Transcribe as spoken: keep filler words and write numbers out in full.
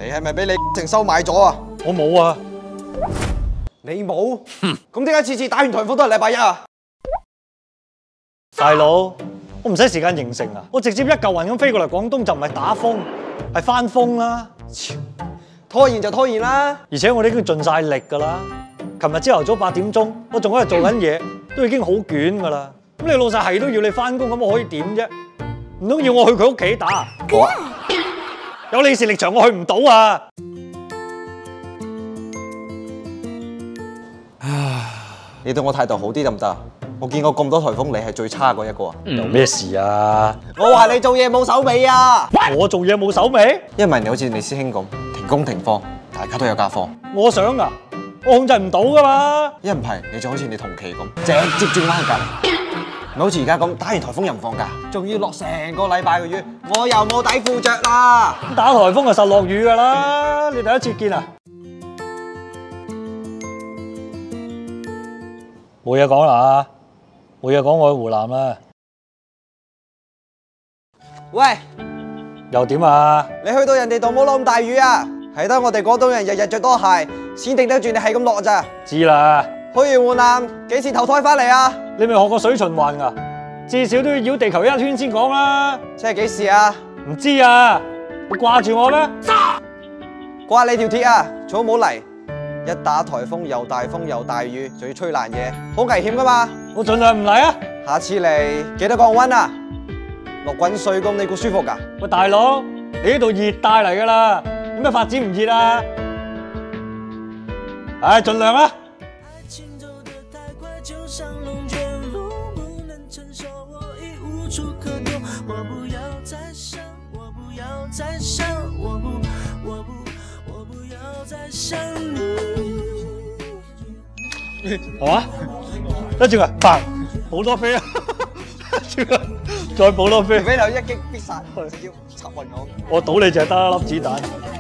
你係咪俾你成收買咗啊？ 我冇啊。 你冇？咁點解次次打完颱風都係禮拜一啊？ 大佬，我唔使時間形成啊，我直接一嚿雲咁飛過嚟廣東就唔係打風，係翻風啦。 拖延就拖延啦。 而且我哋已經盡晒力㗎啦。琴日朝頭早八點鐘，我仲喺度做緊嘢，都已經好捲㗎啦。咁你老細係都要你翻工，咁我可以點啫？唔通要我去佢屋企打？ 好啊！ 有李氏力場我去唔到啊！ 你對我態度好啲得唔得？我見過咁多颱風，你係最差嗰一個啊！ 有咩事啊？ 我話你做嘢冇手尾啊！ 我做嘢冇手尾？ 因為你好似你師兄咁停工停課，大家都有假放。 我想啊，我控制唔到㗎嘛。 一唔係你就好似你同期咁，直接轉翻去隔離。唔好似而家咁打完颱風又唔放假，仲要落成個禮拜嘅雨，我又冇底褲着啦。 打颱風就實落雨㗎啦，你第一次見啊？冇嘢講啦嚇，冇嘢講，我去湖南啦。 喂， 又點啊？ 你去到人哋度冇落咁大雨啊？係得我哋廣東人日日着多鞋，先頂得住你係咁落咋？ 知啦。 去完湖南幾時投胎翻嚟啊？ 你未學過水循環㗎？至少都要繞地球一圈先講啦。 即係幾時啊？ 唔知啊？你掛住我咩？ 掛你條鐵啊！最好冇嚟。一打颱風又大風又大雨，仲要吹爛嘢，好危險噶嘛！ 我盡量唔嚟啊！ 下次嚟記得降溫啊！落滾水咁你估舒服噶？ 喂，大佬，你呢度熱帶嚟噶啦，有咩發展唔熱啊？唉，盡量啦。係嘛？跟住啊，嘭，好多飛啊！跟住啊，再補多飛， 俾你一擊必殺，直接插暈我。 我賭你就係得一粒子彈。